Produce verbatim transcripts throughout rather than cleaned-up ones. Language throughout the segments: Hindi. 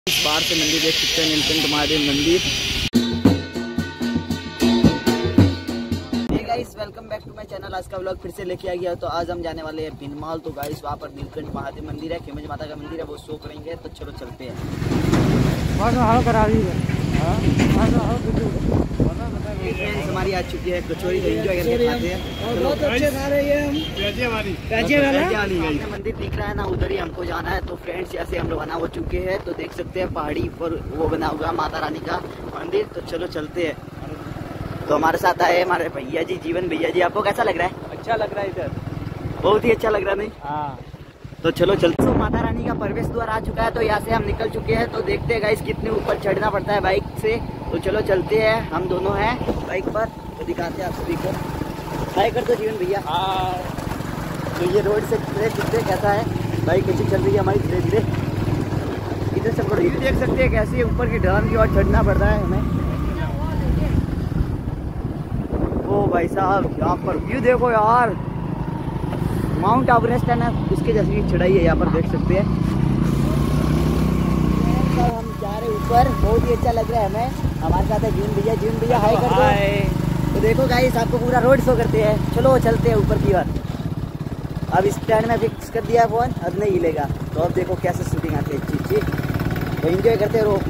इस बार से मंदिर देख सकते हैं, Neelkanth Mahadev Mandir. Guys welcome back to my channel. आज का व्लॉग फिर से लेके आ गया। तो आज हम जाने वाले हैं भिनमाल। तो गाइस वहाँ पर नीलकंठ महादेव मंदिर है, खेमज माता का मंदिर है, वो शो करेंगे। तो चलो चलते हैं। फ्रेंड्स हमारी आ चुकी है कचौरी, तो एंजॉय करके खाते हैं। बहुत अच्छे खा रहे हैं हम। मंदिर दिख रहा है ना, उधर ही हमको जाना है। तो फ्रेंड्स यहाँ से हम रवाना हो चुके हैं। तो देख सकते हैं पहाड़ी पर वो बना हुआ माता रानी का मंदिर। तो चलो चलते हैं। तो हमारे साथ आए हमारे भैया जी, जीवन भैया जी। आपको कैसा लग रहा है? अच्छा लग रहा है इधर, बहुत ही अच्छा लग रहा है। नहीं हाँ। तो चलो चलते। तो माता रानी का प्रवेश द्वार आ चुका है। तो यहाँ से हम निकल चुके हैं। तो देखते हैं गाइस कितने ऊपर चढ़ना पड़ता है बाइक से। तो चलो चलते हैं, हम दोनों हैं बाइक पर। तो दिखाते हैं आप सभी को। हाय कर दो जीवन भैया। तो ये रोड से कितने कैसा है, बाइक कैसी चल रही है हमारी धीरे धीरे। इधर से ये देख सकते हैं कैसे ऊपर की ढलान की ओर चढ़ना पड़ रहा है हमें। ओ भाई साहब यहाँ पर व्यू देखो यार, माउंट एवरेस्ट है ना, उसके जैसी चढ़ाई है यहाँ पर, देख सकते हैं। तो हम जा रहे ऊपर, बहुत ही अच्छा लग रहा है हमें। हमारे साथ है जीवन भैया। जीवन भैया हाय कर दो। तो देखो गाइस आपको पूरा रोड शो करते हैं। चलो चलते हैं ऊपर की ओर। अब स्टैंड में फिक्स कर दिया फोन, अब नहीं हिलेगा। तो अब देखो कैसे शूटिंग आती है अच्छी अच्छी। तो एंजॉय करते रहो।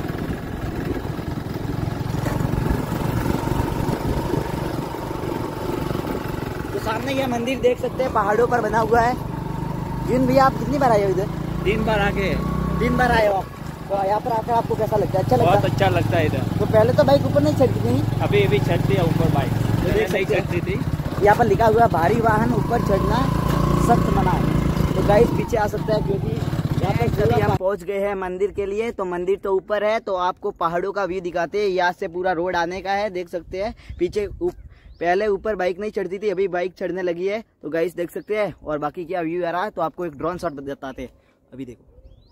सामने यह मंदिर देख सकते हैं, पहाड़ों पर बना हुआ है। जीवन भैया आप कितनी बार आए हो इधर? तीन बार आके तीन बार आए हो आप। तो यहाँ पर आकर आपको कैसा लगता है? अच्छा लगता है? बहुत अच्छा लगता है इधर। तो पहले तो बाइक ऊपर नहीं चढ़ती थी, अभी अभी चढ़ती है ऊपर बाइक, देख नहीं सकते हैं। चढ़ती थी। यहाँ पर लिखा हुआ है भारी वाहन ऊपर चढ़ना सख्त मना है। तो गाइस पीछे आ सकता है, क्योंकि यहाँ पर सभी हम पहुँच गए हैं मंदिर के लिए। तो मंदिर तो ऊपर है। तो आपको पहाड़ों का व्यू दिखाते हैं। यहाँ से पूरा रोड आने का है, देख सकते हैं। पीछे पहले ऊपर बाइक नहीं चढ़ती थी, अभी बाइक चढ़ने लगी है। तो गाइस देख सकते हैं। और बाकी क्या व्यू आ रहा है, तो आपको एक ड्रोन शॉट बताते हैं। अभी देखो।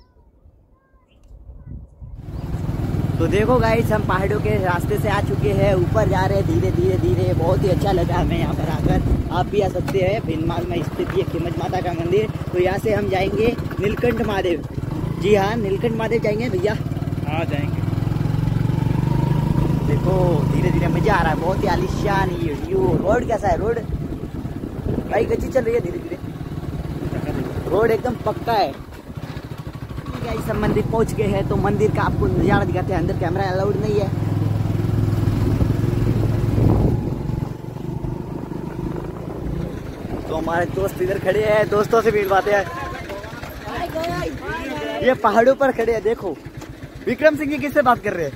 तो देखो गाइस हम पहाड़ों के रास्ते से आ चुके हैं, ऊपर जा रहे हैं धीरे धीरे धीरे। बहुत ही अच्छा लगा हमें यहाँ पर आकर। आप भी आ सकते हैं। भिनमाल में स्थित ये खेमज माता का मंदिर। तो यहाँ से हम जाएंगे नीलकंठ महादेव। जी हाँ, नीलकंठ महादेव जाएंगे भैया। हाँ जाएंगे। देखो धीरे धीरे मजा आ रहा है, बहुत ही आलिशान ये व्यू। रोड कैसा है? रोड बाइक अच्छी चल रही है, धीरे धीरे रोड एकदम पक्का है। गाइस हम मंदिर पहुंच गए हैं। तो मंदिर का आपको नजारा दिखाते हैं। अंदर कैमरा अलाउड नहीं है। तो हमारे दोस्त इधर खड़े हैं, दोस्तों से मिलवाते हैं। ये पहाड़ों पर खड़े हैं, देखो विक्रम सिंह जी किससे बात कर रहे हैं।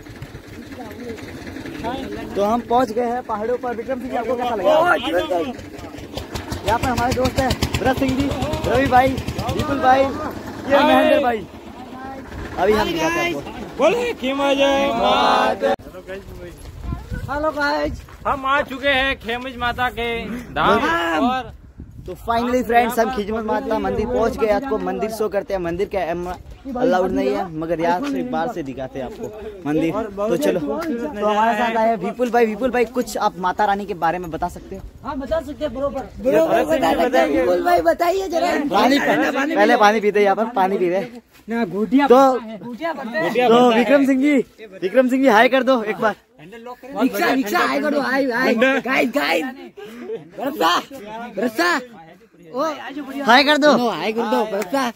तो हम पहुंच गए हैं पहाड़ों पर। विक्रम सिंह जी आपको कैसा लगा? यहाँ पर हमारे दोस्त हैं भरत सिंह जी, रवि भाई, विपुल भाई, ये महेंद्र भाई। अभी हम दिखाते हैं आपको। बोले खेमज माता। हेलो गाइस, हम आ चुके हैं खेमज माता के धाम। और तो फाइनली फ्रेंड्स हम खेमज माता मंदिर पहुंच गए। आपको मंदिर शो करते हैं। मंदिर का अलाउड नहीं है, मगर यहाँ से बाहर से दिखाते हैं आपको मंदिर। तो चलो। तो हमारे साथ आए विपुल भाई। विपुल भाई कुछ आप माता रानी के बारे में बता सकते हो? हाँ बता सकते हैं, बरोबर बरोबर विपुल भाई बताइए जरा। पानी पहले पानी पीते, यहाँ पर पानी पी रहे। ना घुटिया तो घुटिया तो विक्रम सिंह जी, विक्रम सिंह जी हाय कर दो एक बार। रिक्शा रिक्शा आए करो, आए आए गाइड गाइड बरसा बरसा ओ हाय कर दो। आए कर दो बरसा।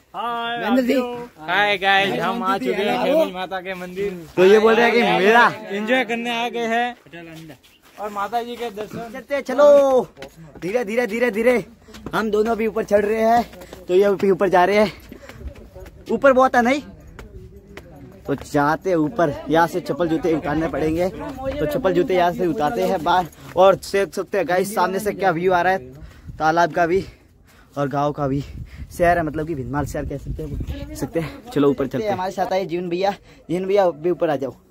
हाय गाइस, हम आ चुके हैं खेमज माता के मंदिर। तो ये बोल रहे हैं कि मेला एंजॉय करने आ गए हैं और माता जी के दर्शन चलते। चलो धीरे धीरे धीरे धीरे हम दोनों भी ऊपर चढ़ रहे हैं। तो ये भी ऊपर जा रहे हैं। ऊपर बहुत है नहीं, तो जाते ऊपर। यहाँ से चप्पल जूते उतारने पड़ेंगे। तो चप्पल जूते यहाँ से उतारते हैं बाहर। और देख सकते हैं गाइस सामने से क्या व्यू आ रहा है, तालाब का भी और गांव का भी। शहर है, मतलब कि भिनमाल शहर कह सकते हैं सकते हैं। चलो ऊपर चलते हैं। हमारे साथ आए जीवन भैया। जीवन भैया भी ऊपर आ जाओ।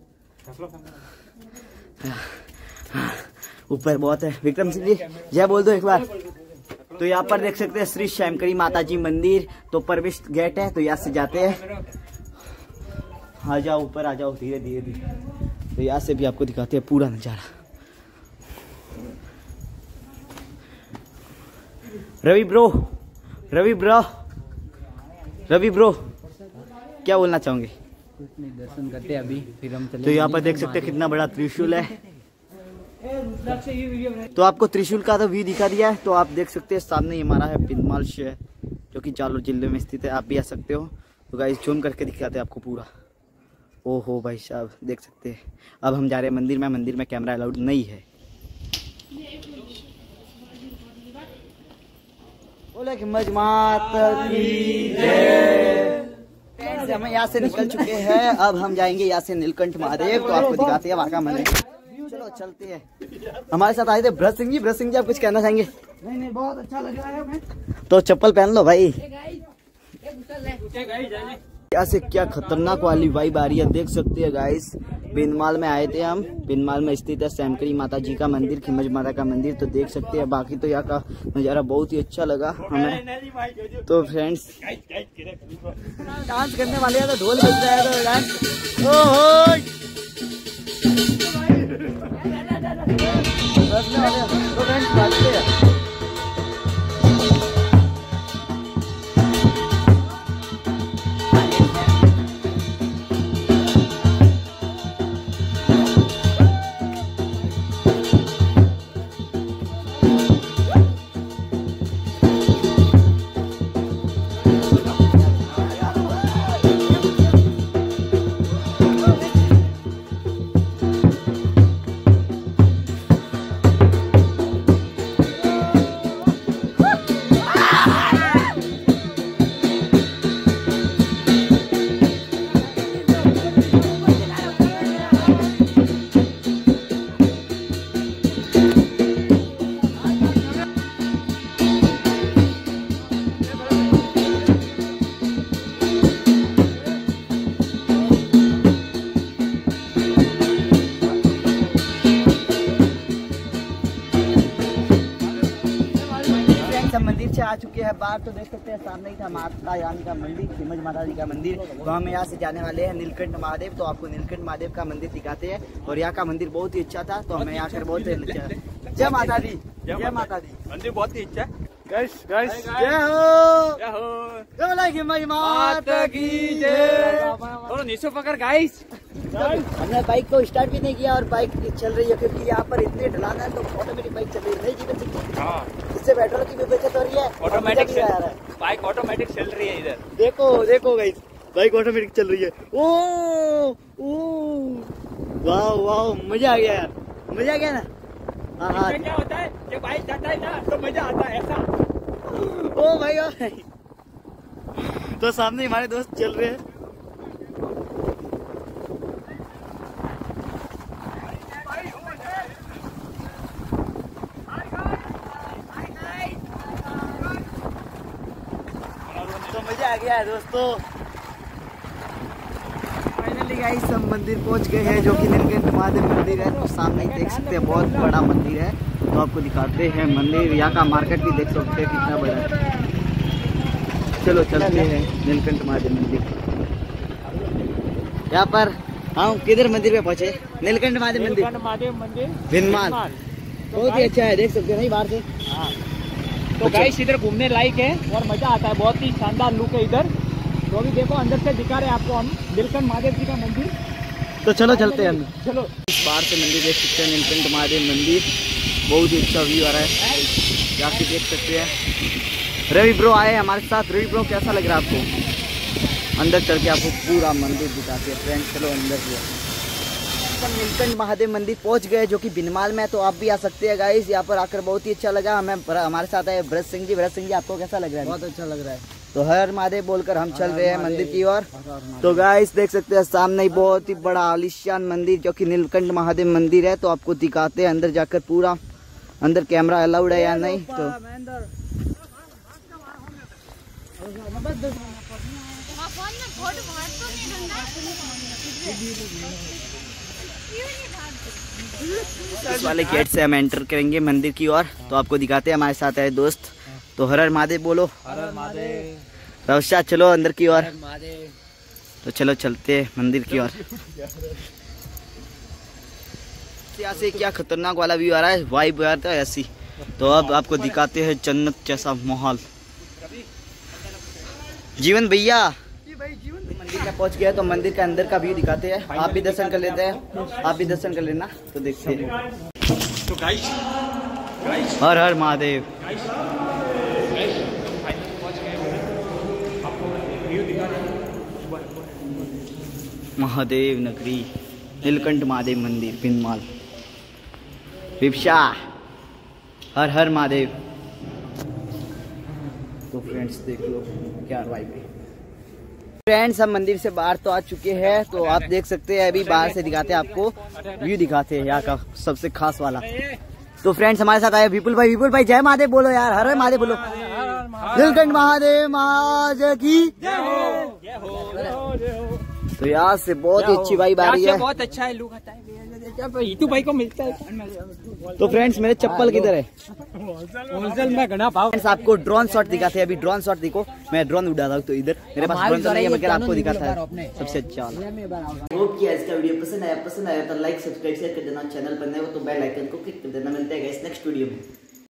ऊपर बहुत है। विक्रम सिंह जी जय बोल दो एक बार। तो यहाँ पर देख सकते हैं श्री श्यामकरी माता जी मंदिर। तो प्रवेश गेट है, तो यहाँ से जाते हैं। आ जाओ ऊपर, आ जाओ धीरे धीरे धीरे। तो यहाँ से भी आपको दिखाते हैं पूरा नजारा। Ravi bro, Ravi bro, Ravi bro क्या बोलना चाहोगे? कुछ नहीं, दर्शन करते अभी फिर हम चले। तो यहाँ पर देख सकते हैं कितना बड़ा त्रिशूल है। तो आपको त्रिशूल का तो व्यू दिखा दिया है। तो आप देख सकते हैं सामने हमारा है बिनमाल शहर, जो कि जालौर जिले में स्थित है। आप भी आ सकते हो। तो गाइस जूम करके दिखाते हैं आपको पूरा। ओहो भाई साहब देख सकते हैं। अब हम जा रहे हैं मंदिर में। मंदिर में कैमरा अलाउड नहीं है। बोले कि मजमात की जय। हम यहाँ से निकल चुके हैं। अब हम जाएंगे यहाँ से नीलकंठ महादेव। तो आपको दिखाते हैं वहाँ का मंदिर। चलो चलते हैं। हमारे साथ आए थे भरत सिंह जी। भरत सिंह जी आप कुछ कहना चाहेंगे? नहीं नहीं, बहुत अच्छा लग रहा है हमें। तो चप्पल पहन लो भाई। यहाँ से क्या खतरनाक वाली वाइब आ रही है, देख सकते हैं गाइस। बिनमाल में आए थे हम। बिनमाल में स्थित है सैमकरी माता जी का मंदिर, खिमज माता का मंदिर। तो देख सकते हैं। बाकी तो यहाँ का नज़ारा बहुत ही अच्छा लगा हमें। तो फ्रेंड्स डांस करने वाले हैं तो ढोल बज रहा है। तो डांस ओहो तो फ्रेंड्स बाजते हैं। मंदिर से आ चुके हैं बाहर। तो देख सकते हैं सामने ही था माता रानी का मंदिर, खिमज माता जी का मंदिर। तो हम यहाँ से जाने वाले हैं नीलकंठ महादेव। तो आपको नीलकंठ महादेव का मंदिर दिखाते हैं। और यहाँ का मंदिर बहुत ही अच्छा था। तो हमें यहाँ कर बहुत जय माता दी, जय माता दी। मंदिर बहुत ही अच्छा है। गाइस गाइस जय हो, जय हो, जय खिमज माता की जय। थोड़ा नीचे पकड़ गाइस। हमने बाइक को स्टार्ट भी नहीं किया और बाइक चल रही है, क्योंकि यहाँ पर इतने ढलान है। तो ऑटोमेटिक बाइक चल रही है। नहीं जीवन सिंह, हाँ इससे पेट्रोल की भी बचत हो रही है। ऑटोमेटिक आ रहा है। बाइक ऑटोमेटिक चल रही है इधर। देखो देखो गाइस, बाइक ऑटोमेटिक चल रही है। ओ ओ वाह वाह, मजा आ गया यार, मजा आ गया ना। हाँ हाँ, क्या होता है जब बाइक जाता है ना तो मजा आता है ऐसा। ओ भाई भाई। तो सामने हमारे दोस्त चल रहे हैं। तो मजा आ गया है दोस्तों। फाइनली गाइस हम मंदिर पहुंच गए हैं, जो कि नीलकंठ महादेव मंदिर है। तो सामने ही देख सकते हैं बहुत बड़ा मंदिर है। तो आपको दिखाते हैं मंदिर। यहाँ का मार्केट भी देख सकते हैं कितना बड़ा है। चलो चलते हैं नीलकंठ महादेव मंदिर। यहाँ पर हम किधर मंदिर पे पहुंचे? नीलकंठ महादेव मंदिर, महादेव मंदिर बिनमाल। बहुत ही अच्छा है, देख सकते हैं नहीं बाहर से। हाँ तो गाइस इधर घूमने लायक है और मजा आता है। बहुत ही शानदार लुक है इधर। तो अभी देखो अंदर से दिखा रहे हैं आपको हम नीलकंठ महादेव जी का मंदिर। तो चलो चलते हैं अंदर। चलो इस बाहर से मंदिर देख सकते हैं, नीलकंठ महादेव मंदिर। बहुत ही अच्छा व्यू आ रहा है, जाके देख सकते हैं। रवि ब्रो आए हमारे साथ। रवि ब्रो कैसा लग रहा है आपको? अंदर चल के आपको पूरा मंदिर दिखाते हैं फ्रेंड्स। चलो अंदर भी। हम नीलकंठ महादेव मंदिर पहुंच गए, जो कि बिनमाल में। तो आप भी आ सकते हैं गाइस। यहाँ पर आकर बहुत ही अच्छा लगा हमें। हमारे साथ आए भरत सिंह जी। भरत सिंह जी आपको कैसा लग रहा है? बहुत अच्छा लग रहा है। तो हर महादेव बोलकर हम चल रहे हैं मंदिर की ओर। तो गाइस देख सकते हैं सामने ही बहुत ही बड़ा आलिशान मंदिर, जो कि नीलकंठ महादेव मंदिर है। तो आपको दिखाते हैं अंदर जाकर पूरा। अंदर कैमरा अलाउड है या नहीं? तो इस वाले गेट से हम एंटर करेंगे मंदिर की ओर। तो आपको दिखाते हैं हमारे साथ है दोस्त। तो हर हर महादेव बोलो। हर हर महादेव। रवशा चलो अंदर की ओर। तो चलो चलते हैं मंदिर की ओर। यहाँ से क्या खतरनाक वाला व्यू आ रहा है, वाइब आ रहा है ऐसी। तो अब आपको दिखाते हैं जन्नत जैसा माहौल। जीवन भैया मंदिर में पहुंच गया तो मंदिर के अंदर का व्यू दिखाते हैं। आप भी दर्शन कर लेते हैं, आप भी दर्शन कर लेना। तो देखते हैं। तो गाइस हर हर महादेव। महादेव नगरी, नीलकंठ महादेव मंदिर, पिनमाल, विपशा। हर हर महादेव। तो फ्रेंड्स देख लो क्या वाइब है। फ्रेंड्स हम मंदिर से बाहर तो आ चुके हैं, तो आप देख सकते हैं। अभी बाहर से दिखाते हैं आपको, व्यू दिखाते हैं यहाँ का सबसे खास वाला। तो फ्रेंड्स हमारे साथ आए विपुल भाई। विपुल भाई जय महादेव बोलो यार, हर हर महादेव बोलो। नीलकंठ महादेव महाराज की। तो यहाँ से बहुत ही अच्छी वाइब आ रही है, बहुत अच्छा है लुक आता है। हीतू भाई को मिलता है। तो फ्रेंड्स मेरे चप्पल किधर है? होलसेल में घना भाव। फ्रेंड्स आपको ड्रोन शॉट दिखाते हैं। अभी ड्रोन शॉट देखो, मैं ड्रोन उड़ा रहा हूँ। तो इधर मेरे पास ड्रोन तो नहीं है, मगर आपको दिखाता है सबसे अच्छा वाला। होप कि आज का वीडियो पसंद आया पसंद आया तो लाइक सब्सक्राइब शेयर कर देना। चैनल पर नए हो तो बेल आइकन को क्लिक कर देना। मिलते हैं गाइस नेक्स्ट वीडियो में।